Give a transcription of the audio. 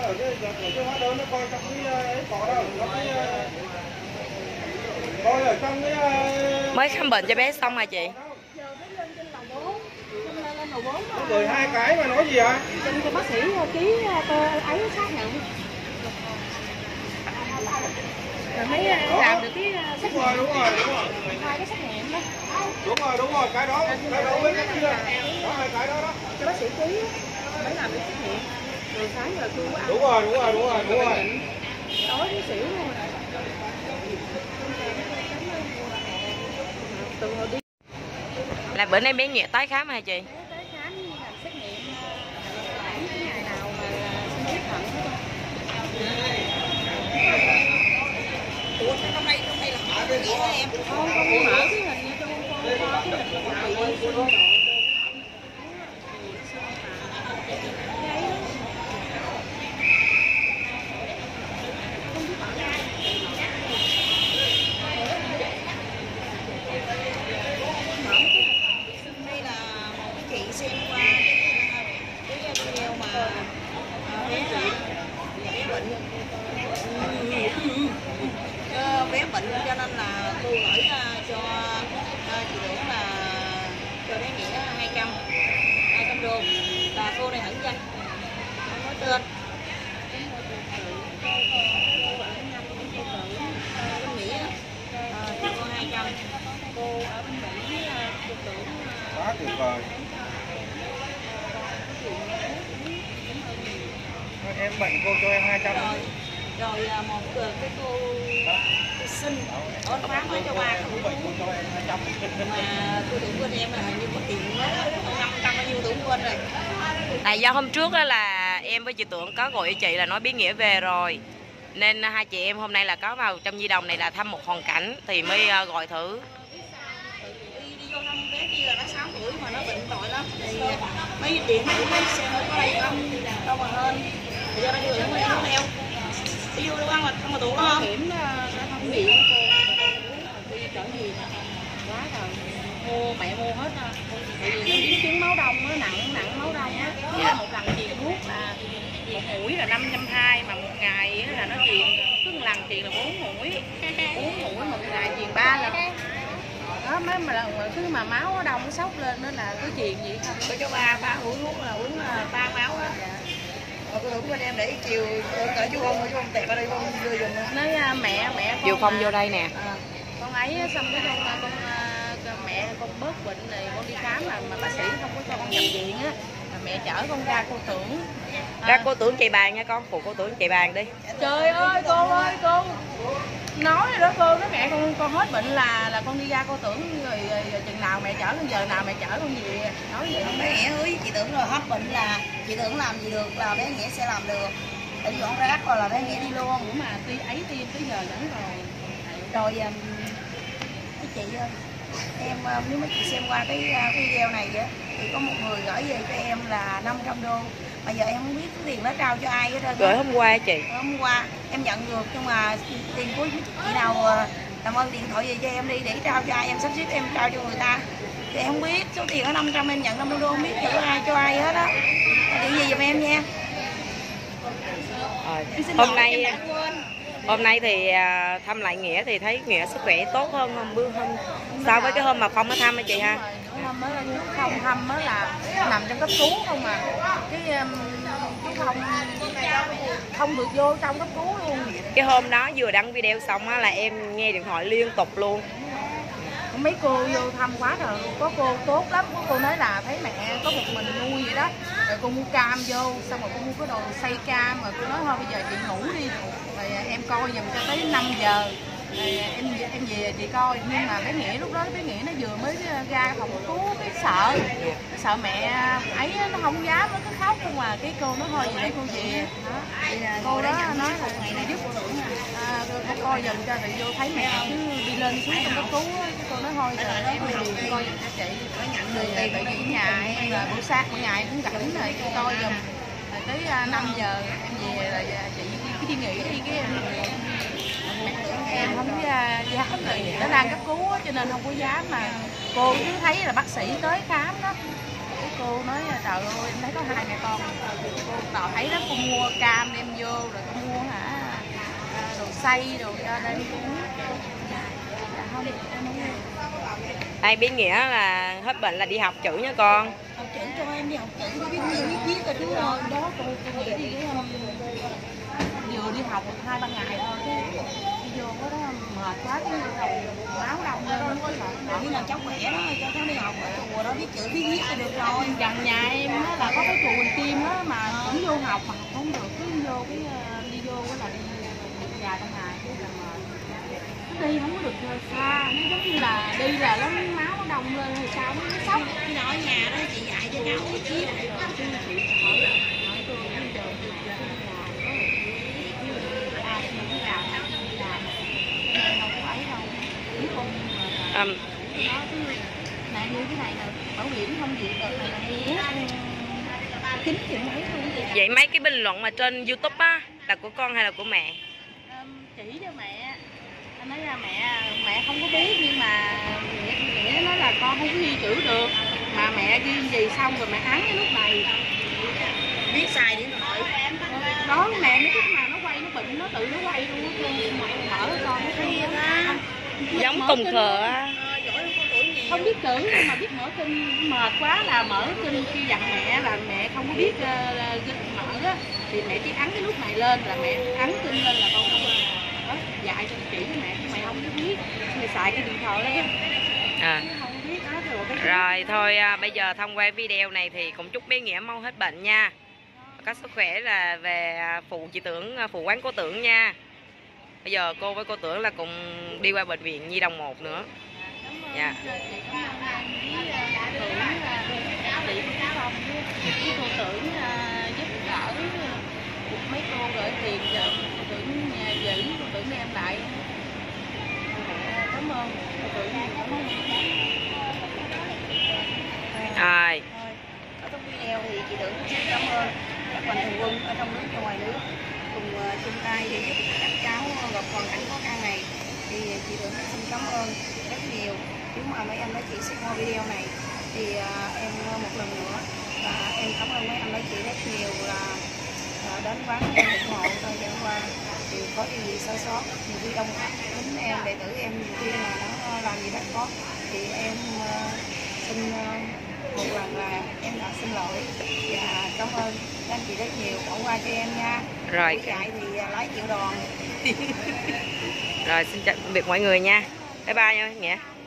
ở cái hóa đơn nó coi trong cái có đâu, coi ở trong cái mới khám bệnh cho bé xong rồi chị. rồi 2 cái mà nói gì ạ? Cho bác sĩ ký ấy xác nhận. Rồi mới làm được cái xét nghiệm. Đúng rồi. 2 cái xét nghiệm đó. Đúng rồi, cái đó với cái kia. Đó 2 cái đó đó. Cho bác sĩ ký mới làm được xét nghiệm. Rồi sáng giờ kêu ăn. Đúng rồi. Tối bác sĩ luôn. Từ hồi đi Là bữa nay bé Nghĩa tái khám hả chị? tới khám làm xét nghiệm cái ngày nào mà xin ghép thận hết. Ủa trong đây là họ đưa nghĩa hả em? Không, con mở cái hình như cho con cái hình con bị Đây là một cái chị xem qua cái video mà bé bệnh cho nên là tôi gửi cho chị Tưởng là cho bé Nghĩa 200 đô, và cô này ẩn danh không nói tên. Bên Mỹ cho cô 200, cô ở bên Mỹ cô Tưởng Quá tuyệt vời. Em bệnh cô cho em 200. rồi một cái cô sinh ở khám mới cho 3 cái mũi thuốc mà tôi tưởng quên em là hình như có tiền đó 500 bao nhiêu tưởng quên rồi. Tại do hôm trước đó là em với chị Tưởng có gọi cho chị là nói bé Nghĩa về rồi, nên hai chị em hôm nay là có vào trong Di Đồng này là thăm một hoàn cảnh thì mới gọi thử. Đi vô thăm bé kia là nó 6 tuổi mà nó bệnh tội lắm, thì mấy điện mấy xem nó có đây không đâu mà hơn thì do nó đưa nó theo đi vô đâu ăn mà không mà tụ nó không hiểm không bị cô đi chở gì quá rồi mẹ mua hết á, tại vì nó biến chứng máu đông á, nặng máu đông á. Một lần truyền thuốc là một mũi là 520 mà một ngày là nó truyền cứ một lần truyền là 4 mũi 4 mũi một ngày truyền 3 lần đó. Mấy mà lần cứ mà máu nó đông nó sốc lên đó là cứ truyền vậy không. tôi cho ba uống thuốc là uống 3 máu á. Mà cô Tưởng bên em để chiều cỡ chú không tẹt ở đây không đưa giùm Nói mẹ con Chiều không vô đây nè. Con ấy xong cái con mẹ con bớt bệnh này con đi khám mà bác sĩ không có cho con nhập viện á, là mẹ chở con ra cô Tưởng. Ra cô Tưởng chạy bàn nha con, phụ cô Tưởng chạy bàn đi. Trời ơi cô nói rồi đó cô, nói mẹ con hết bệnh là con đi ra cô Tưởng rồi chừng nào mẹ chở con, giờ nào mẹ chở con gì nói vậy. bé Nghĩa hứa với chị Tưởng rồi hết bệnh là chị Tưởng làm gì được là bé Nghĩa sẽ làm được, tại vì dọn rác rồi là bé Nghĩa đi luôn. Ủa mà tiêm tới giờ vẫn rồi. Rồi cái chị ơi, em nếu mấy chị xem qua cái video này á thì có một người gửi về cho em là 500 đô, mà giờ em không biết cái tiền đó trao cho ai hết trơn. Gửi hôm qua chị. Hôm qua em nhận được nhưng mà tiền của chị nào làm ơn điện thoại về cho em đi để trao cho ai, em sắp xếp em trao cho người ta. Thì em không biết số tiền ở 500 em nhận 50 đô không biết cho ai hết á. Điện gì giùm em nha. Hôm nay thì thăm lại Nghĩa thì thấy Nghĩa sức khỏe tốt hơn hôm so với cái hôm mà Phong nó thăm hả chị ha? Hôm mới không thăm mới là nằm trong cấp cứu không mà cái không được vô trong cấp cứu luôn. Cái hôm đó vừa đăng video xong á là em nghe điện thoại liên tục luôn. Mấy cô vô thăm quá rồi, có cô tốt lắm, có cô nói là thấy mẹ có một mình nuôi vậy đó, rồi cô mua cam vô, xong rồi cô mua cái đồ xay cam, rồi cô nói thôi bây giờ chị ngủ đi, rồi em coi giùm cho tới 5 giờ, rồi em về chị coi. Nhưng mà bé Nghĩa lúc đó bé Nghĩa nó vừa mới ra phòng cấp cứu, cái sợ mẹ ấy nó không dám, nó cứ khóc không mà cái cô nói thôi vậy để cô về đó. Cô đó nói là ngày này giúp cô cô coi dần cho rồi vô thấy mẹ cứ đi lên xuống trong cấp cứu, cô nói thôi rồi em về coi giùm cho chị, có nhận người tại vì nhà em là buổi sáng mỗi ngày cũng rảnh rồi cô coi giùm, rồi tới 5 giờ em về là chị cứ đi nghỉ đi, cái em không có dám, rồi nó đang cấp cứu cho nên không có dám, mà cô cứ thấy là bác sĩ tới khám đó, cô nói trời ơi em thấy có hai mẹ con, cô tỏ thấy lắm, cô mua cam đem vô rồi cô mua đồ xay đồ cho đem uống. Không, em không mua. Đây biết nghĩa là hết bệnh là đi học chữ nha con. Học chữ cho em đi học chữ, nó biết nhiều biết viết rồi chú ơi. Đó cô nghĩ đi vừa đi học 2-3 ngày thôi cái đi vô có đó mệt quá cái đầu máu đông lên nó lại. Khi nào cháu khỏe đó cho cháu đi học ở chùa đó biết chữ biết viết là được rồi. Gần nhà em á là có cái chùa Bình Kim á mà cũng vô học mà học không được, cứ vô cái đi vô cái là đi dài trong ngày cái là mệt. Nó đi không có được xa, nó giống như là đi là nó máu nó đông lên hay sao nó sốc. Khi nào ở nhà đó chị dạy cho cháu biết viết. Này như cái này là bảo hiểm không gì được này là 9 triệu mấy luôn. Vậy mấy cái bình luận mà trên YouTube á là của con hay là của mẹ? Chỉ cho mẹ. Anh nói ra mẹ không có biết nhưng mà nghĩa nói là con không có ghi chữ được mà mẹ ghi gì xong rồi mẹ ấn cái lúc này Biết xài điện thoại. đó mẹ mấy cái mà nó quay nó bệnh nó tự nó quay luôn mở con nó thấy Giống cùng khờ á. không biết chữ nhưng mà biết mở kinh mệt quá là mở kinh khi dặn mẹ là mẹ không có biết mở á thì mẹ chỉ ấn cái nút này lên là mẹ ấn kinh lên là con đó, dạy cho chỉ với mẹ chứ mày không có biết mày xài cái điện thoại đó không biết đó Rồi thôi bây giờ thông qua video này thì cũng chúc bé Nghĩa mau hết bệnh nha, có sức khỏe là về phụ chị Tưởng, phụ quán cô Tưởng nha. Bây giờ cô với cô Tưởng là cùng đi qua bệnh viện Nhi Đồng 1 nữa. Dạ. Chị cô Tưởng giúp đỡ mấy cô gửi tiền cho cô Tưởng nhà giữ, cô Tưởng đem lại. Cảm ơn cô Tưởng. Rồi. Ở trong video thì chị Tưởng xin cảm ơn các mạnh thường quân ở trong nước và ngoài nước cùng chung tay để giúp các cháu gặp hoàn cảnh khó khăn này. Thì chị Tưởng xin cảm ơn rất nhiều. Nếu mà mấy anh mấy chị xem qua video này thì em một lần nữa và em cảm ơn mấy anh mấy chị rất nhiều là đến quán ủng hộ thời gian qua. Thì có điều gì sai sót thì khi đông tính em đệ tử em nhiều khi là nó làm gì rất khó thì em xin một lần là em đã xin lỗi và cảm ơn các anh chị rất nhiều, bỏ qua cho em nha. Rồi Chạy thì lái chịu đòn. Rồi xin chào tạm biệt mọi người nha. Bye bye nha Nghĩa.